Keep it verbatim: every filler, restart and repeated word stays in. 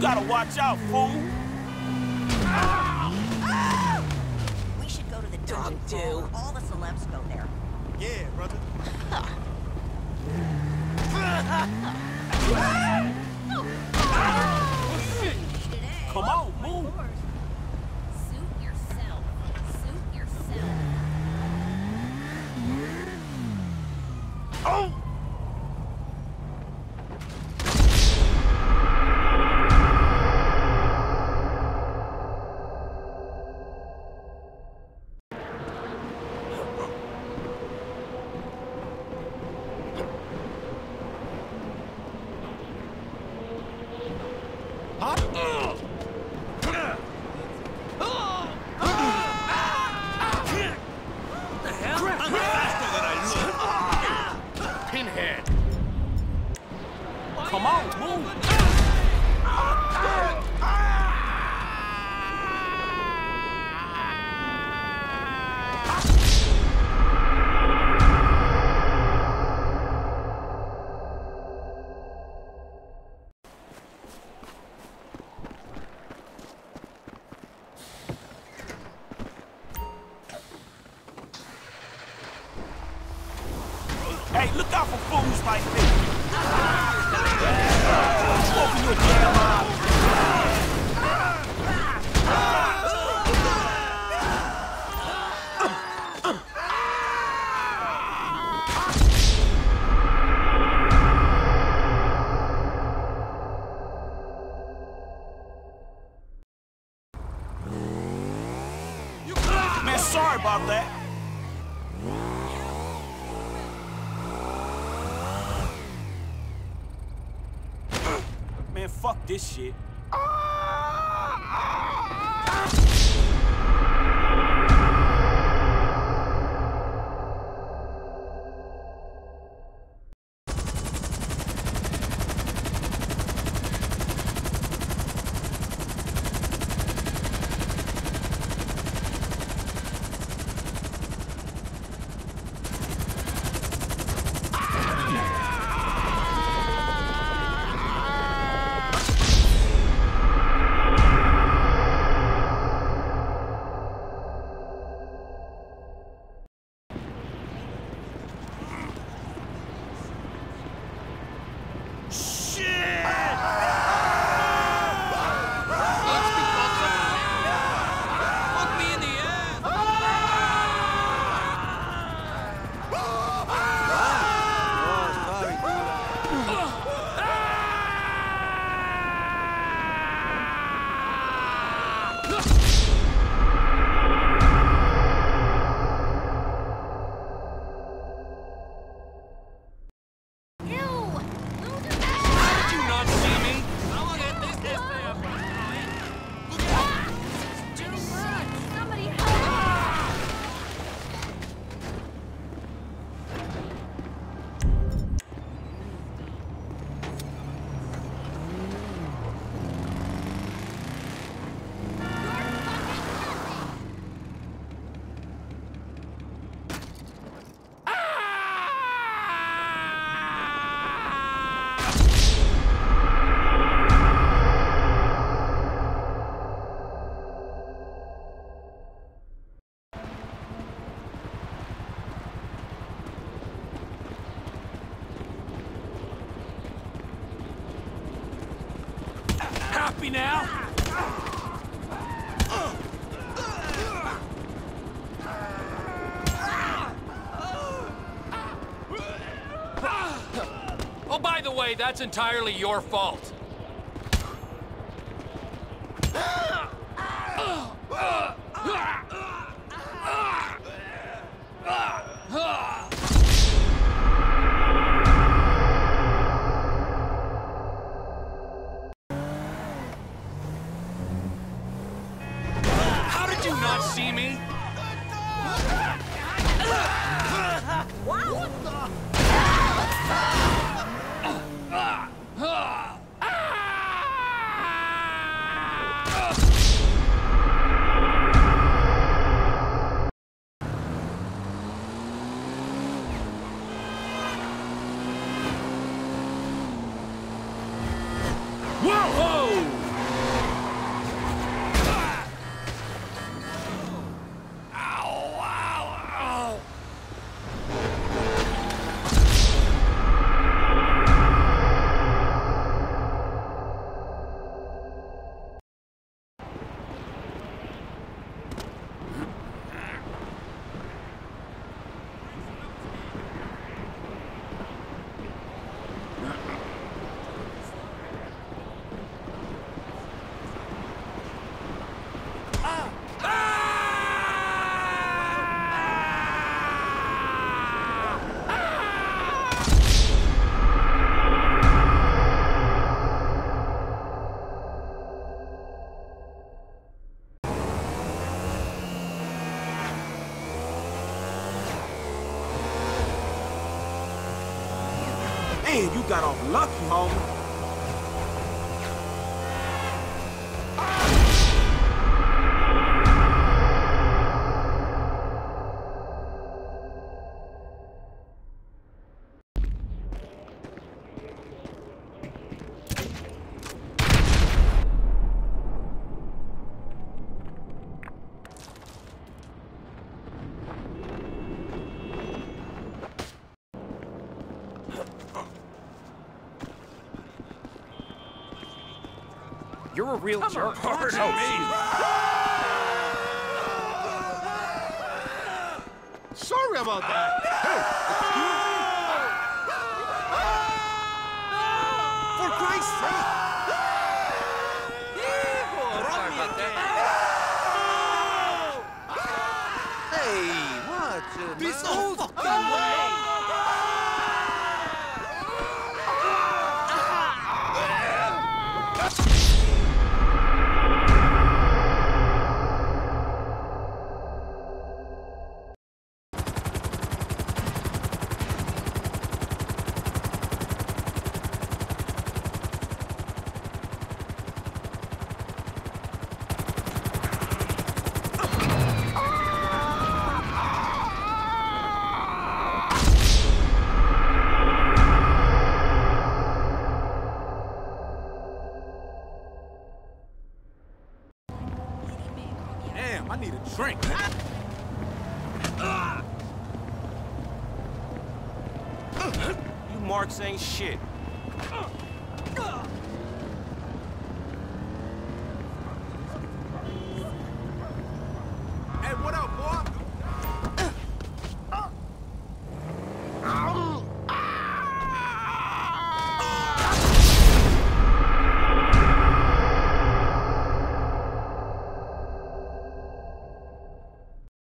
gotta watch out, fool. We should go to the dog do. All the celebs go there. Yeah, brother. Come on, move. Suit yourself. Suit yourself. Oh! Come on, move! Hey, look out for fools like me! Open your damn eyes! Man, sorry about that. Man, fuck this shit. Happy now? Oh, by the way, that's entirely your fault. How did you not see me? Wow! Whoa! Whoa! Man, you got off lucky, homie. You're a real jerk. Pardon me. Sorry about that. For Christ's sake! Sorry about that. Hey, watch it, This man. old fucking way! Damn, I need a drink. You marks ain't shit.